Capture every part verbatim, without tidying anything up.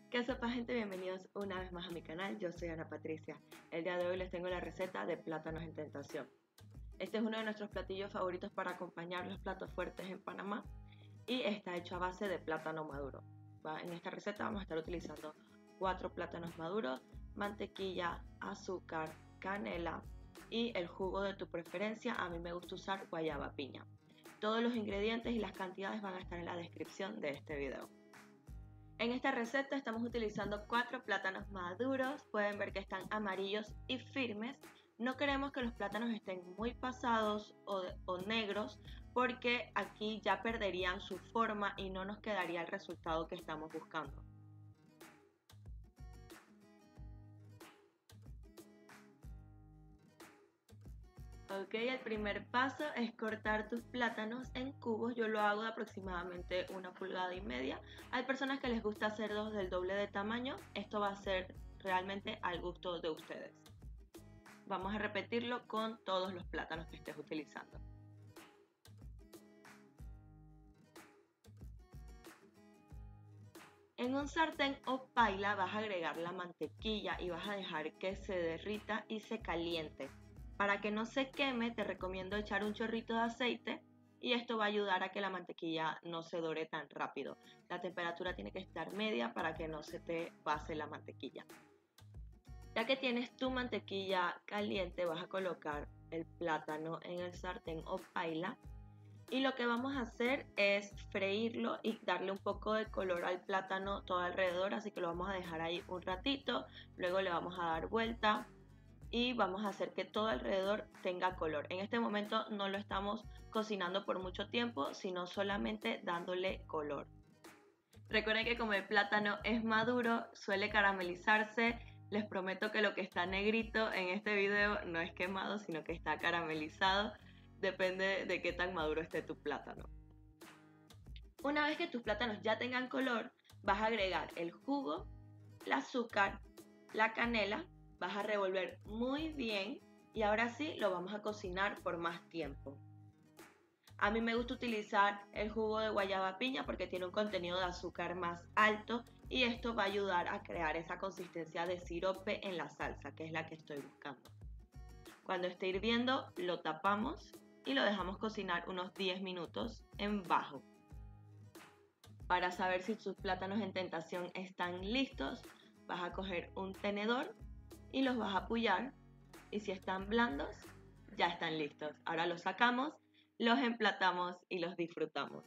¿Qué sopa, gente? Bienvenidos una vez más a mi canal. Yo soy Ana Patricia. El día de hoy les tengo la receta de plátanos en tentación. Este es uno de nuestros platillos favoritos para acompañar los platos fuertes en Panamá y está hecho a base de plátano maduro. ¿Va? En esta receta vamos a estar utilizando cuatro plátanos maduros, mantequilla, azúcar, canela y el jugo de tu preferencia. A mí me gusta usar guayaba piña. Todos los ingredientes y las cantidades van a estar en la descripción de este video. En esta receta estamos utilizando cuatro plátanos maduros, pueden ver que están amarillos y firmes. No queremos que los plátanos estén muy pasados o, o negros porque aquí ya perderían su forma y no nos quedaría el resultado que estamos buscando. Ok, el primer paso es cortar tus plátanos en cubos. Yo lo hago de aproximadamente una pulgada y media. Hay personas que les gusta hacerlos del doble de tamaño. Esto va a ser realmente al gusto de ustedes. Vamos a repetirlo con todos los plátanos que estés utilizando. En un sartén o paila vas a agregar la mantequilla y vas a dejar que se derrita y se caliente. Para que no se queme, te recomiendo echar un chorrito de aceite y esto va a ayudar a que la mantequilla no se dore tan rápido. La temperatura tiene que estar media para que no se te pase la mantequilla. Ya que tienes tu mantequilla caliente, vas a colocar el plátano en el sartén o paila y lo que vamos a hacer es freírlo y darle un poco de color al plátano todo alrededor, así que lo vamos a dejar ahí un ratito, luego le vamos a dar vuelta y vamos a hacer que todo alrededor tenga color. En este momento no lo estamos cocinando por mucho tiempo, sino solamente dándole color. Recuerden que como el plátano es maduro, suele caramelizarse. Les prometo que lo que está negrito en este video no es quemado, sino que está caramelizado. Depende de qué tan maduro esté tu plátano. Una vez que tus plátanos ya tengan color, vas a agregar el jugo, el azúcar, la canela. Vas a revolver muy bien y ahora sí lo vamos a cocinar por más tiempo. A mí me gusta utilizar el jugo de guayaba piña porque tiene un contenido de azúcar más alto y esto va a ayudar a crear esa consistencia de sirope en la salsa, que es la que estoy buscando. Cuando esté hirviendo lo tapamos y lo dejamos cocinar unos diez minutos en bajo. Para saber si tus plátanos en tentación están listos, vas a coger un tenedor y los vas a apoyar y si están blandos ya están listos. Ahora los sacamos, los emplatamos y los disfrutamos.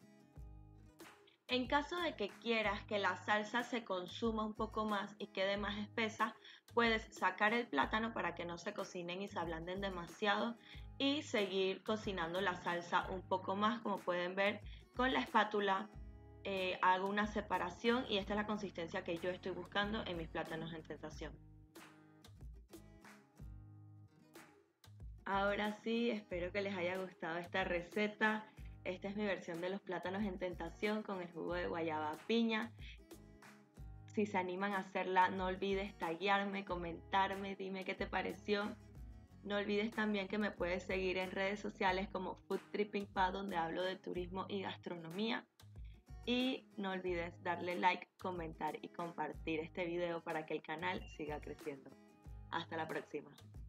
En caso de que quieras que la salsa se consuma un poco más y quede más espesa, puedes sacar el plátano para que no se cocinen y se ablanden demasiado y seguir cocinando la salsa un poco más. Como pueden ver, con la espátula eh, hago una separación y esta es la consistencia que yo estoy buscando en mis plátanos en tentación. Ahora sí, espero que les haya gustado esta receta. Esta es mi versión de los plátanos en tentación con el jugo de guayaba piña. Si se animan a hacerla, no olvides taguearme, comentarme, dime qué te pareció. No olvides también que me puedes seguir en redes sociales como Food Tripping Pad, donde hablo de turismo y gastronomía. Y no olvides darle like, comentar y compartir este video para que el canal siga creciendo. Hasta la próxima.